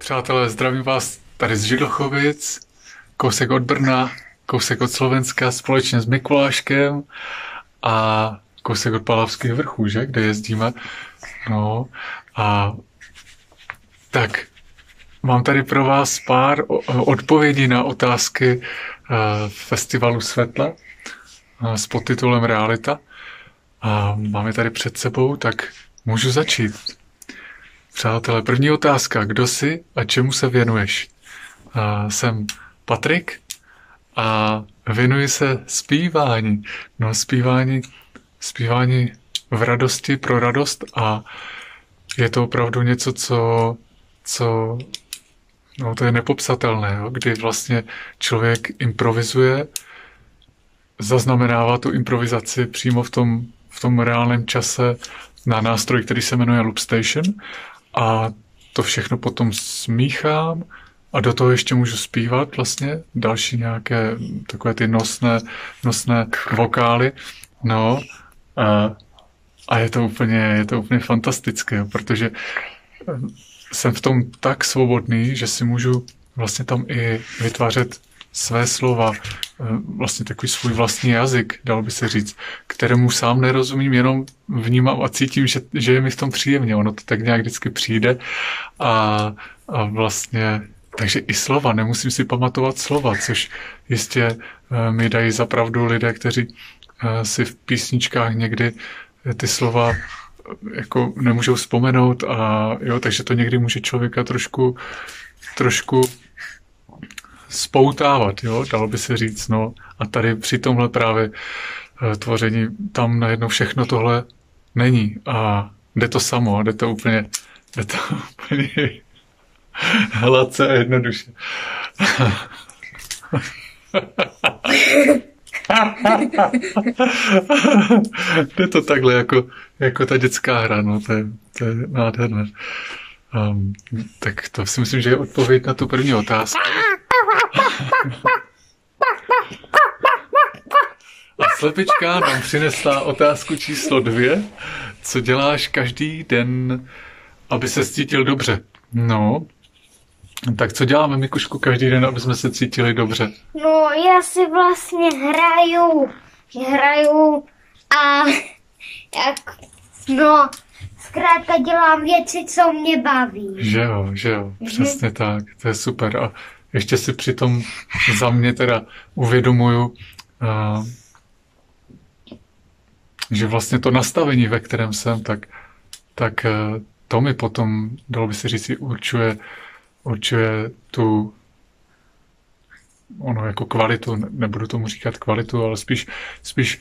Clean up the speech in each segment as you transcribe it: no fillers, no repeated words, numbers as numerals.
Přátelé, zdravím vás tady z Židochovic, kousek od Brna, kousek od Slovenska, společně s Mikuláškem a kousek od Palavských vrchů, že? Kde jezdíme. No a tak mám tady pro vás pár odpovědí na otázky Festivalu světla s podtitulem Realita. A máme tady před sebou, tak můžu začít. Přátelé, první otázka. Kdo jsi a čemu se věnuješ? Jsem Patrik a věnuji se zpívání. No, zpívání v radosti, pro radost a je to opravdu něco, co no, to je nepopsatelné, jo? Kdy vlastně člověk improvizuje, zaznamenává tu improvizaci přímo v tom reálném čase na nástroj, který se jmenuje Loop Station a to všechno potom smíchám a do toho ještě můžu zpívat vlastně další nějaké takové ty nosné vokály. No a je to úplně fantastické, protože jsem v tom tak svobodný, že si můžu vlastně tam i vytvářet své slova, vlastně takový svůj vlastní jazyk, dalo by se říct, kterému sám nerozumím, jenom vnímám a cítím, že je mi v tom příjemně. Ono to tak nějak vždycky přijde a vlastně, takže i slova, nemusím si pamatovat slova, což jistě mi dají za pravdu lidé, kteří si v písničkách někdy ty slova jako nemůžou vzpomenout a jo, takže to někdy může člověka trošku spoutávat, jo, dalo by se říct, no. A tady při tomhle právě tvoření, tam najednou všechno tohle není a jde to samo, jde to úplně hladce a jednoduše. Jde to takhle jako ta dětská hra, no, to je nádherné. Tak to si myslím, že je odpověď na tu první otázku. A slepička nám přinesla otázku číslo 2. Co děláš každý den, aby se cítil dobře? No, tak co děláme, Mikušku, každý den, aby jsme se cítili dobře? No, já si vlastně hraju a zkrátka dělám věci, co mě baví. Že jo, přesně tak, to je super. A ještě si přitom za mě teda uvědomuju, že vlastně to nastavení, ve kterém jsem, tak to mi potom, dalo by se říct, určuje tu jako kvalitu, nebudu tomu říkat kvalitu, ale spíš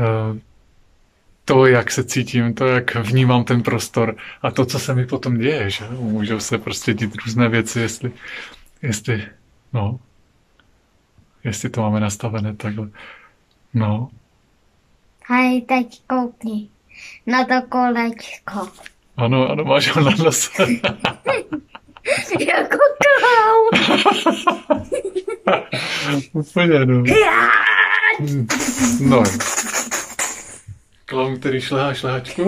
to, jak se cítím, to, jak vnímám ten prostor a to, co se mi potom děje, že? Můžou se prostě dít různé věci, jestli to máme nastavené takhle. No. Hej, teď koukni na to kolečko. Ano, máš ho na nose. Jako klaun. Úplně, no. No. Klaun, který šlehá šlehačku.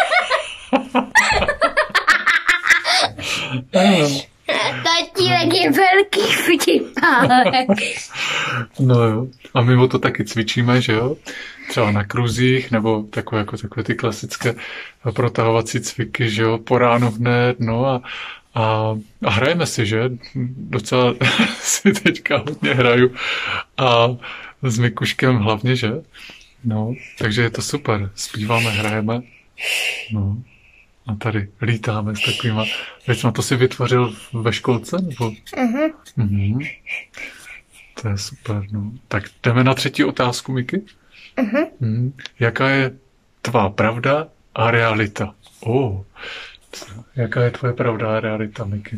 Tatínek je velký vtipálek. No jo. A my o to taky cvičíme, že jo? Třeba na kruzích, nebo takové ty klasické protahovací cviky, že jo? Po ránu hned, no a hrajeme si, že? Docela si teďka hodně hraju. A s Mikuškem hlavně, že? No, takže je to super. Zpíváme, hrajeme. No. A tady lítáme s takovýma věcma. To si vytvořil ve školce? Nebo? Mhm. To je super, no. Tak jdeme na třetí otázku, Miky. Jaká je tvá pravda a realita? Jaká je tvoje pravda a realita, Miky?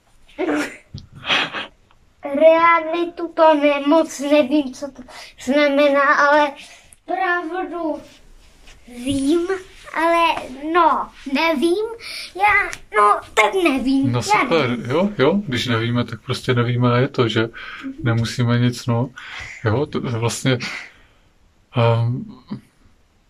Realitu to moc nevím, co to znamená, ale pravdu vím, ale nevím. Tak nevím. No super, jo, když nevíme, tak prostě nevíme a je to, že nemusíme nic, jo, to vlastně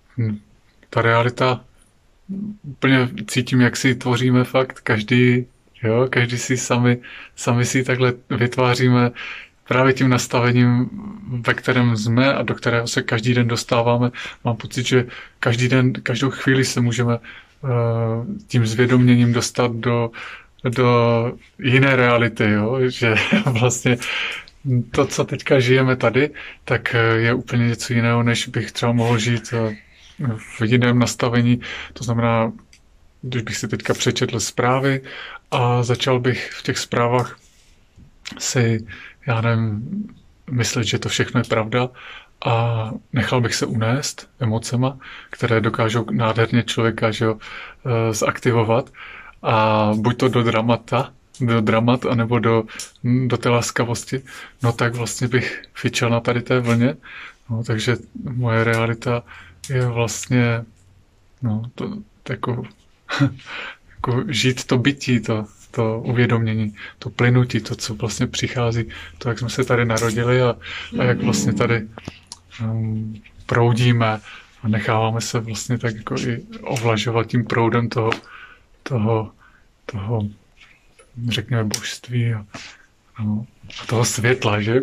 ta realita úplně cítím, jak si tvoříme fakt každý Jo, každý si sami si takhle vytváříme právě tím nastavením, ve kterém jsme a do kterého se každý den dostáváme. Mám pocit, že každou chvíli se můžeme tím zvědoměním dostat do jiné reality, jo? Že vlastně to, co teďka žijeme tady, tak je úplně něco jiného, než bych třeba mohl žít v jiném nastavení. To znamená, když bych si teďka přečetl zprávy a začal bych v těch zprávách si, já nevím, myslet, že to všechno je pravda a nechal bych se unést emocema, které dokážou nádherně člověka, že jo, zaktivovat a buď to do dramat, anebo do té laskavosti, no tak vlastně bych fičel na tady té vlně, no, takže moje realita je vlastně, no, to jako žít to bytí, to uvědomění, to plynutí, to, co vlastně přichází, to, jak jsme se tady narodili a jak vlastně tady proudíme a necháváme se vlastně tak jako i ovlažovat tím proudem toho řekněme božství a toho světla, že?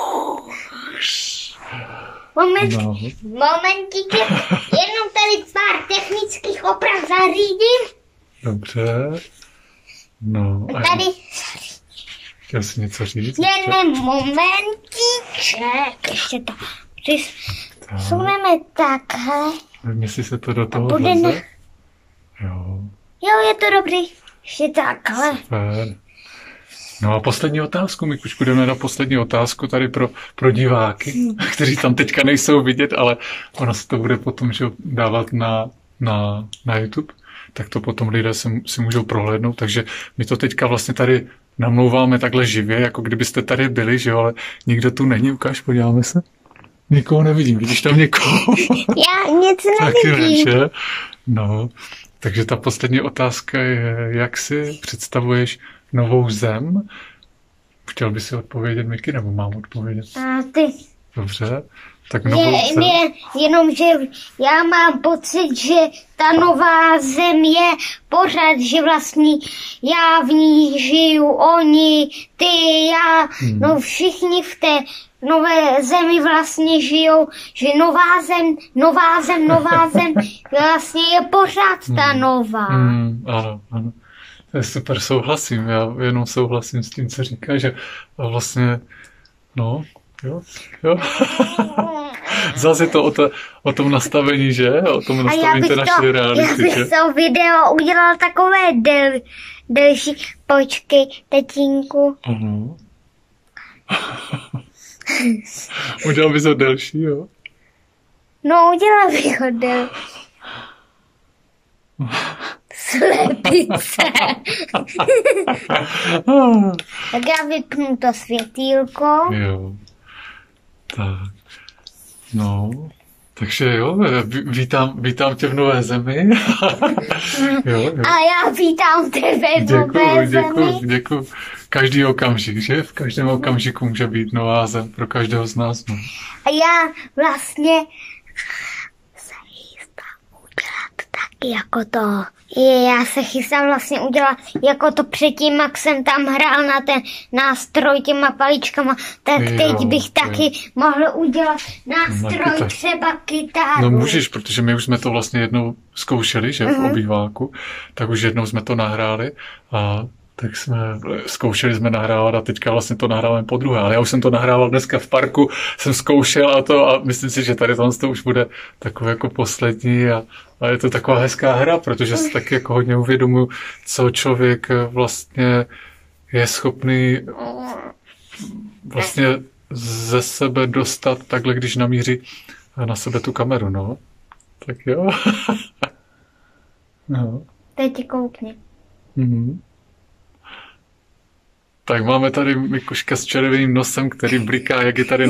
Momentíky, jenom tady pár technických oprav zařídím. Dobře. No a tady. Chtěl jsi něco říct? Jeden momentíček, ještě to přisuneme takhle. Nevím, jestli se to do toho vleze. Jo, je to dobrý. Ještě takhle. Super. No a poslední otázku, my už budeme na poslední otázku tady pro diváky, kteří tam teďka nejsou vidět, ale ono se to bude potom že dávat na YouTube, tak to potom lidé si můžou prohlédnout, takže my to teďka vlastně tady namlouváme takhle živě, jako kdybyste tady byli, že jo, ale nikdo tu není, ukáž, podíváme se. Nikoho nevidím, vidíš tam někoho? Já nic nevidím. Taky ne, no, takže ta poslední otázka je, jak si představuješ novou zem? Chtěl by si odpovědět, Miky, nebo mám odpovědět? A ty. Dobře. Tak novou zem. Jenomže já mám pocit, že ta nová zem je pořád, že vlastně já v ní žiju, oni, ty, já, no všichni v té nové zemi vlastně žijou, že nová zem vlastně je pořád ta nová. Ano. To je super, souhlasím. Já jenom souhlasím s tím, co říkáš, že vlastně, no, jo. Zase je to o tom nastavení, že? O tom nastavení té naší reality, já bych to video udělal takové delší. Počkej, tatínku. Ano. Udělal bys ho delší, jo? No, udělal bych ho delší. Slepice. Tak já vypnu to světýlko. Jo. Tak. No. Takže jo, vítám tě v nové zemi. jo. A já vítám tebe v nové zemi. Děkuju. Každý okamžik, že? V každém okamžiku může být nová zem pro každého z nás. No. A já vlastně se chystám udělat taky jako to. Já se chystám vlastně udělat jako to předtím, jak jsem tam hrál na ten nástroj těma paličkama, tak teď bych taky mohl udělat nástroj třeba kytaru. No můžeš, protože my už jsme to vlastně jednou zkoušeli, že v obýváku, tak už jednou jsme to nahráli a tak zkoušeli jsme nahrávat a teďka vlastně to nahráváme podruhé. Ale já už jsem to nahrával dneska v parku, jsem zkoušel a myslím si, že tady to už bude takové jako poslední a je to taková hezká hra, protože si taky jako hodně uvědomuji, co člověk vlastně je schopný vlastně ze sebe dostat takhle, když namíří na sebe tu kameru, no. Tak jo. No. Teď koukni. Tak máme tady Mikuška s červeným nosem, který bliká, jak je tady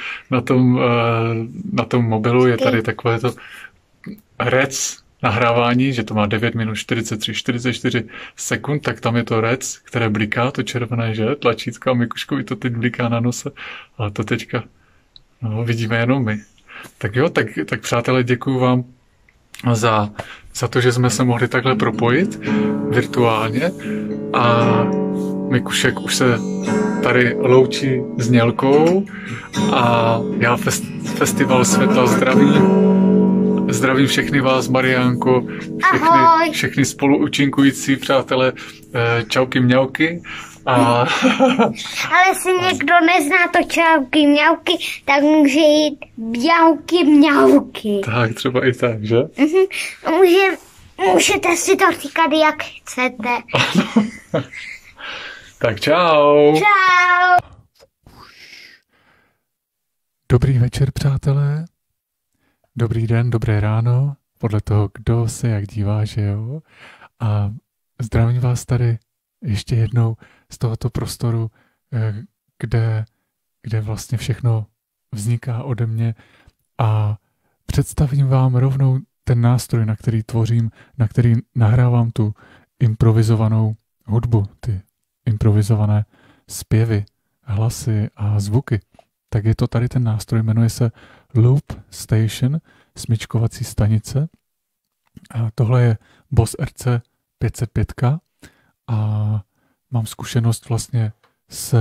na tom mobilu, je tady takové to rec nahrávání, že to má 9 minut 44 sekund, tak tam je to rec, které bliká, to červené, že, tlačítko a Mikuškovi to teď bliká na nose, ale to teďka vidíme jenom my. Tak jo, tak přátelé, děkuju vám za to, že jsme se mohli takhle propojit virtuálně a Mikušek už se tady loučí s Nělkou a já Festival světla zdravím všechny vás, Mariánko, všechny spoluúčinkující přátelé, čauky mňauky. Ale jestli někdo nezná to čauky mňauky, tak může jít mňauky mňauky. Tak, třeba i tak, že? Můžete si to říkat, jak chcete. Tak čau. Čau. Dobrý večer, přátelé. Dobrý den, dobré ráno. Podle toho, kdo se jak dívá, že jo. A zdravím vás tady ještě jednou z tohoto prostoru, kde vlastně všechno vzniká ode mě a představím vám rovnou ten nástroj, na který tvořím, na který nahrávám tu improvizovanou hudbu, ty improvizované zpěvy, hlasy a zvuky. Tak je to tady ten nástroj, jmenuje se Loop Station, smyčkovací stanice. A tohle je Boss RC 505 a mám zkušenost vlastně s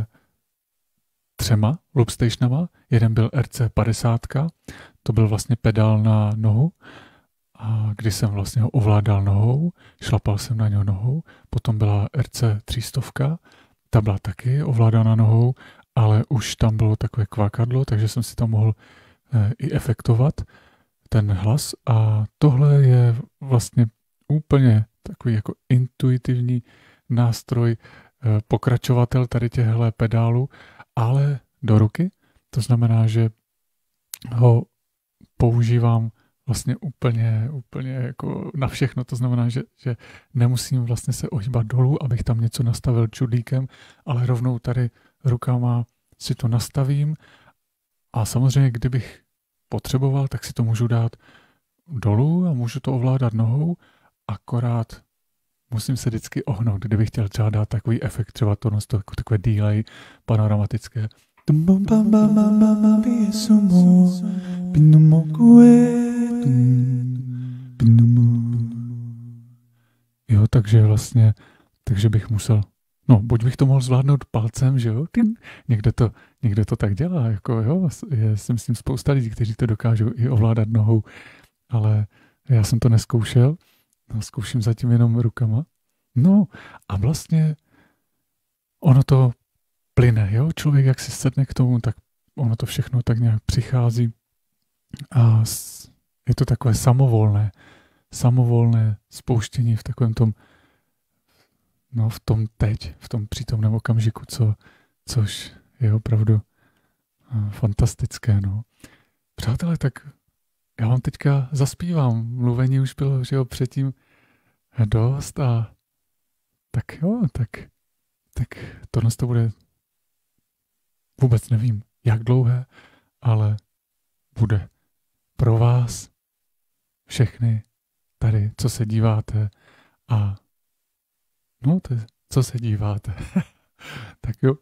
3 loop stationama. Jeden byl RC 50, to byl vlastně pedál na nohu, a kdy jsem vlastně ho ovládal nohou, šlapal jsem na něho nohou. Potom byla RC 300, ta byla taky ovládána nohou, ale už tam bylo takové kvákadlo, takže jsem si tam mohl i efektovat ten hlas. A tohle je vlastně úplně takový jako intuitivní nástroj, pokračovatel tady těchto pedálů, ale do ruky. To znamená, že ho používám vlastně úplně jako na všechno. To znamená, že nemusím vlastně se ohýbat dolů, abych tam něco nastavil čudlíkem, ale rovnou tady rukama si to nastavím a samozřejmě, kdybych potřeboval, tak si to můžu dát dolů a můžu to ovládat nohou, akorát musím se vždycky ohnout, kdybych chtěl třeba dát takový efekt, třeba to jako takové delay panoramatické. Jo, takže bych musel, buď bych to mohl zvládnout palcem, že jo, někdo to tak dělá, jako jo, si myslím spousta lidí, kteří to dokážou i ovládat nohou, ale já jsem to neskoušel, zkouším zatím jenom rukama. No a vlastně ono to plyne, jo, člověk jak si sedne k tomu, tak ono to všechno tak nějak přichází a je to takové samovolné spouštění v takovém tom, v tom teď, v tom přítomném okamžiku, což je opravdu fantastické, no. Přátelé, tak já vám teďka zaspívám, mluvení už bylo, že jo, předtím dost a tak jo, tak tohle to bude, vůbec nevím, jak dlouhé, ale bude pro vás všechny tady, co se díváte a co se díváte. Tak jo.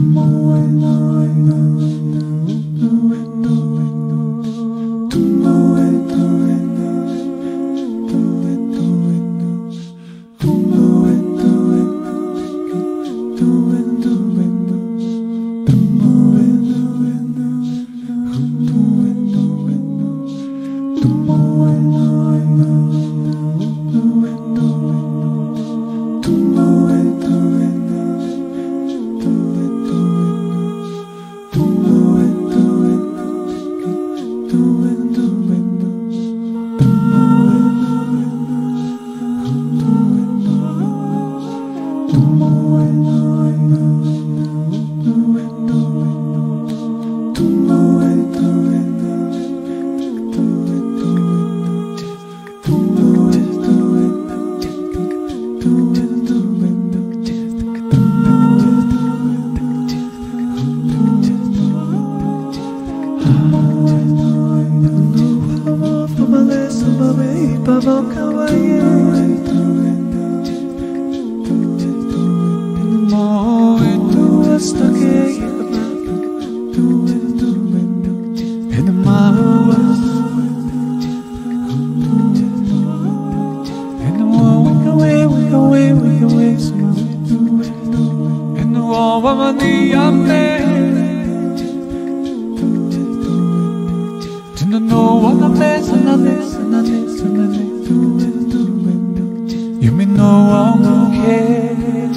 You may know I won't care.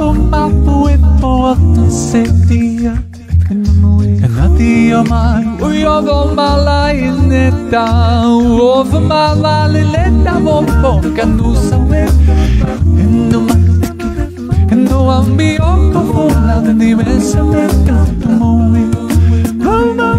for my way for the safety. And not the mind, we over my lying it down, over my lying it down, over Canusa way. And though I'm be on the phone, I'll be messing with the moment. Oh, my,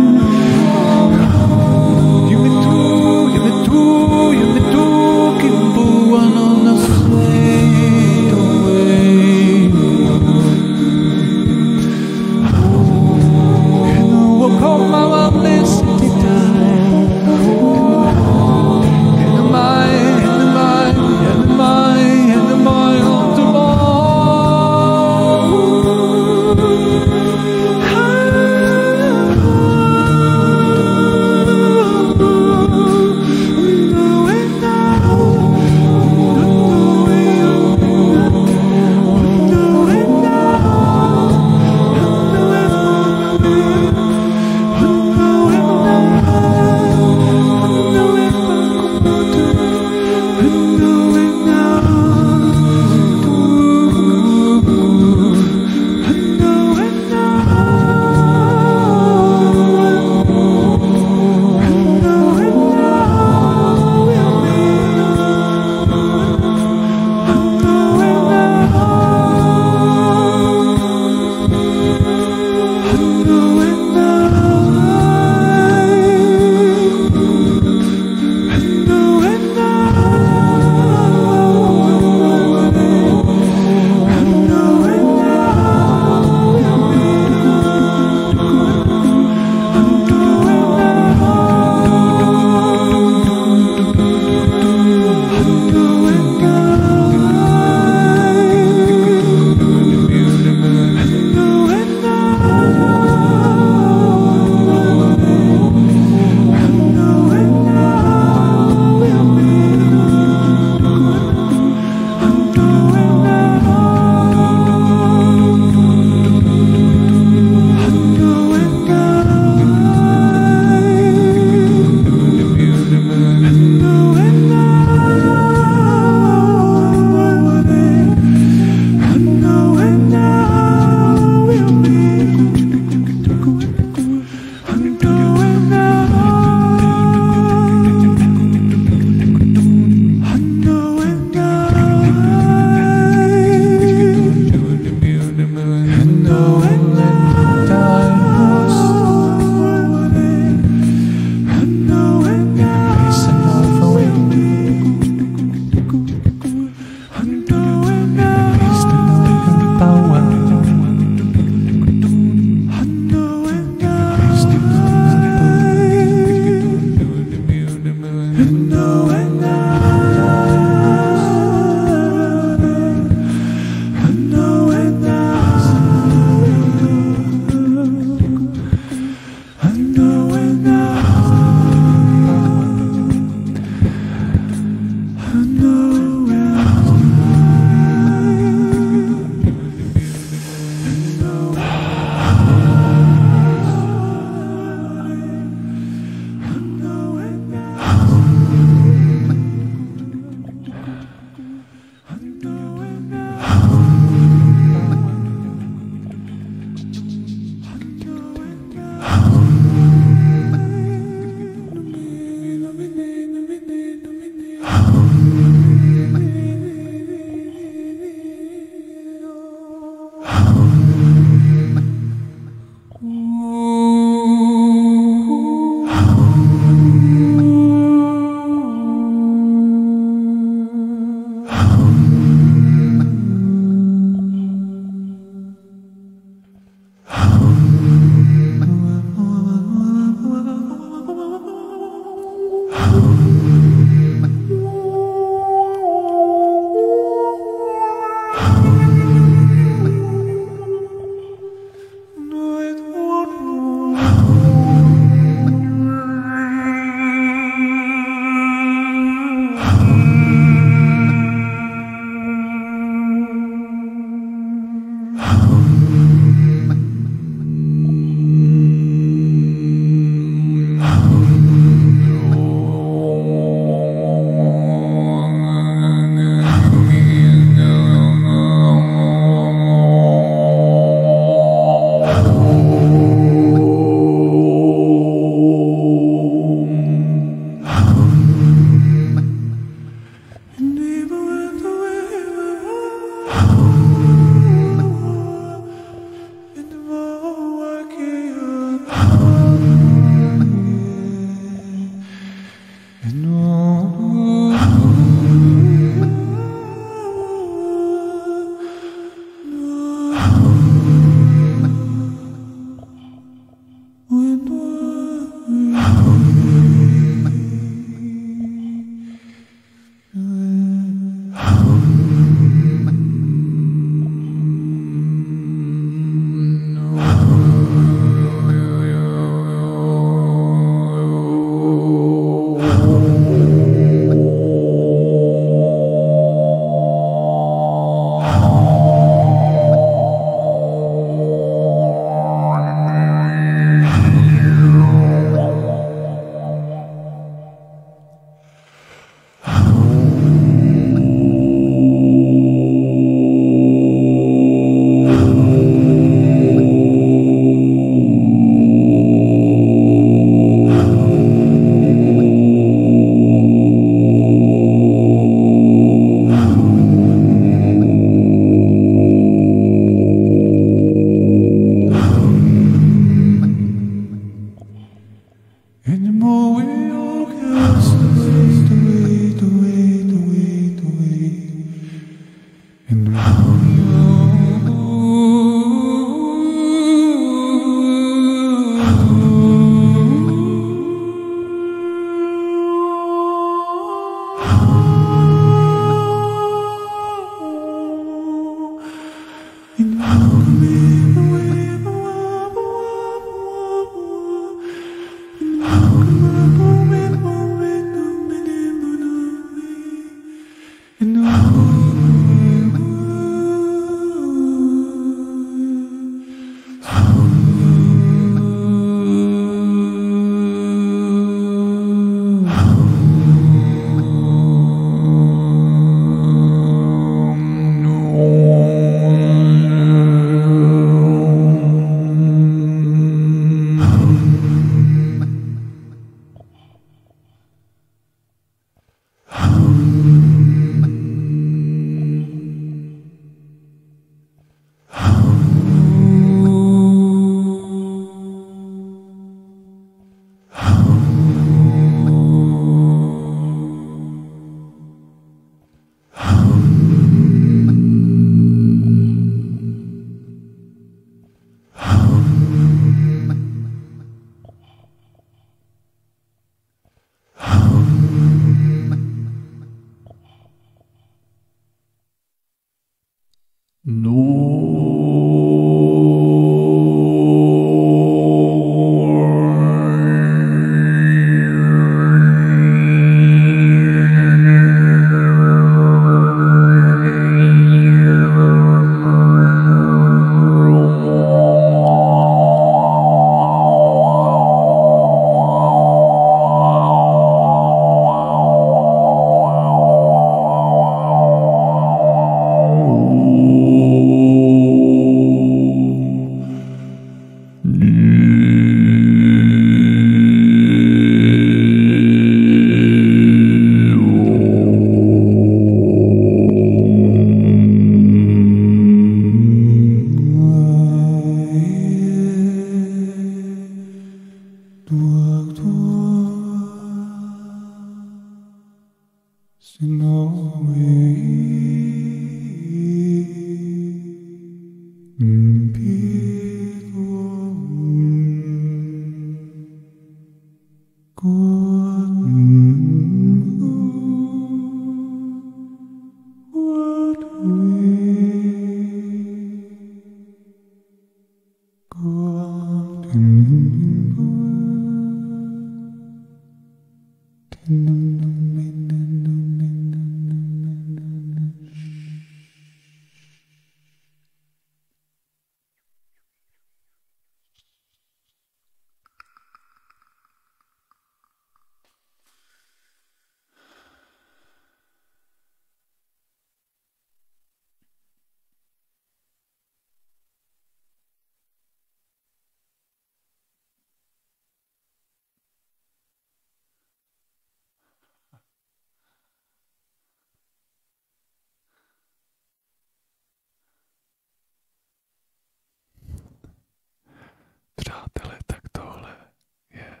Přátelé, tak tohle je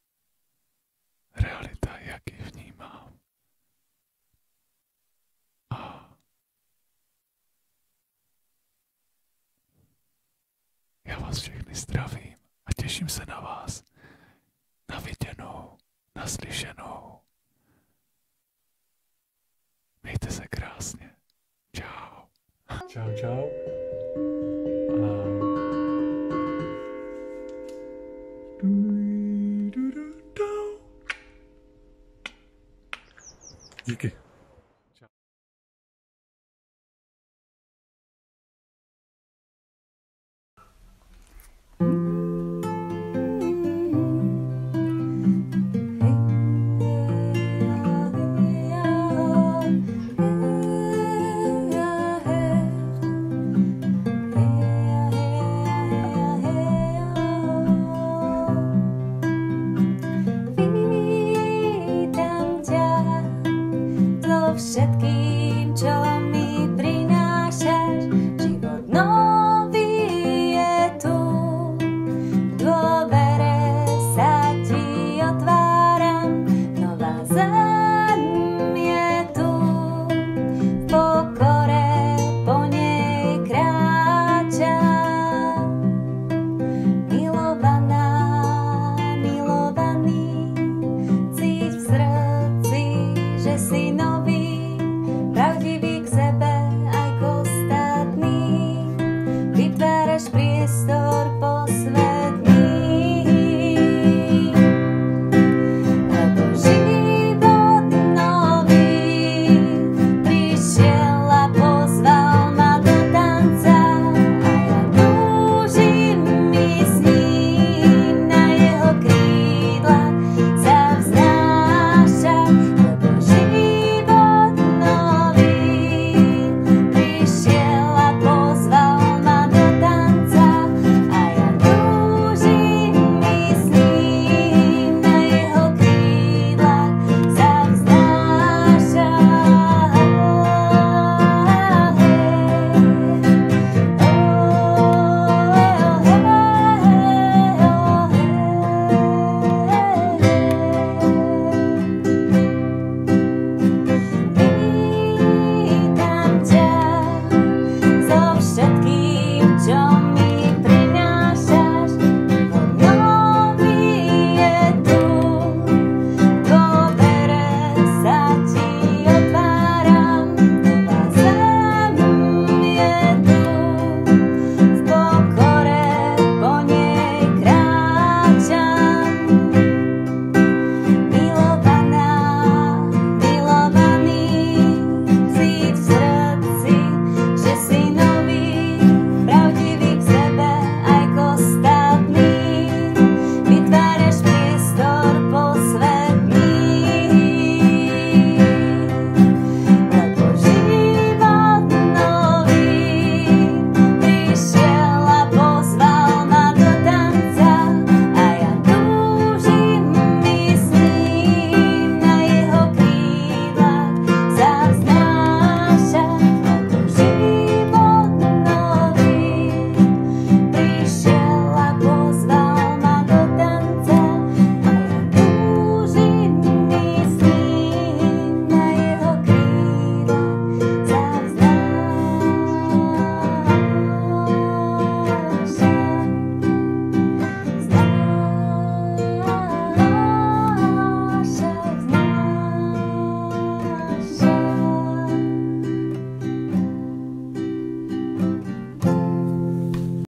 realita, jak ji vnímám. A já vás všechny zdravím a těším se na vás. Na viděnou, naslyšenou. Mějte se krásně. Čau. Čau, čau.